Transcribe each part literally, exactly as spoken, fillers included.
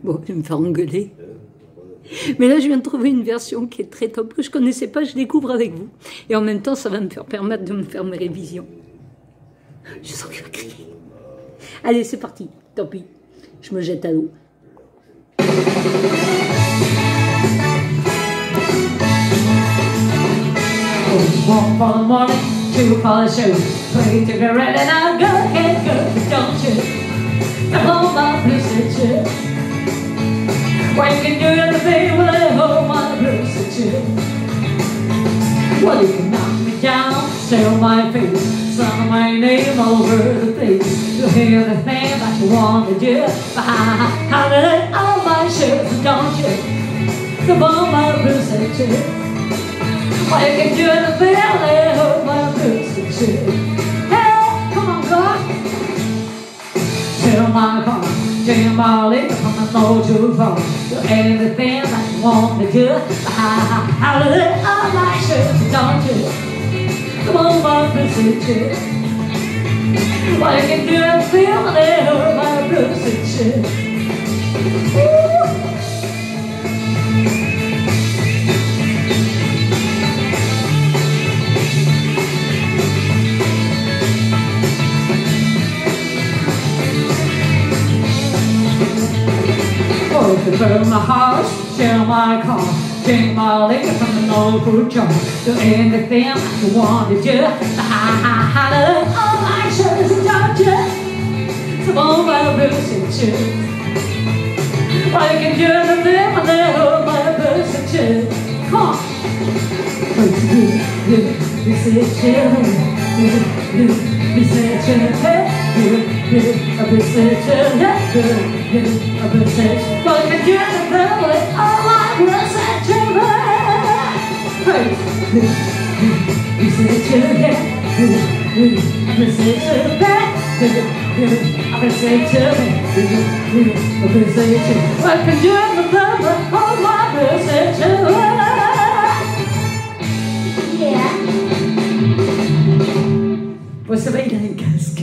Bon, je vais me faire engueuler. Mais là, je viens de trouver une version qui est très top, que je ne connaissais pas, je découvre avec vous. Et en même temps, ça va me faire permettre de me faire mes révisions. Je sens qu'il va crier. Allez, c'est parti. Tant pis. Je me jette à l'eau. One for the morning, two for the show. Three to get ready now, go, get good, don't you? Come on, my blue stitcher. Well, you can do anything with a whole my blue stitcher. Well, you can knock me down, stay on my face, sign my name all over the place. You'll hear the thing that you want to do. Holiday on my shirts, don't you? Come on, my blue stitcher. Well, you can do anything with a whole my blue stitcher. Hey, come on, God. Tell my car, tell my leg, I'm not know too far. Do everything that you want to do. Holiday on my shirts, don't you? Come on, my blue stitcher. Well, you can do anything with a whole my blue stitcher. If you burn my house, share my car, take my liquor from the local jar. Do anything that you want to do. Hallelujah, all my shirts and touches. Some old my blues and shoes. Well, you can do anything with that old my blues and shoes. Come on. You say chill, you say chill. Well, you can do anything with all my blessed children. You say children, you say children, I say children, I say children. Well, you can do anything with all my blessed children. Yeah. Vous savez, il a un casque.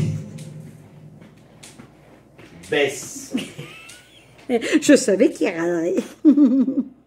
Baisse. Je savais qu'il y aurait.